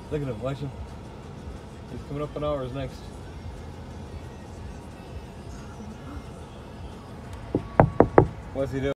Look at him, watch him. He's coming up on ours next. What's he doing?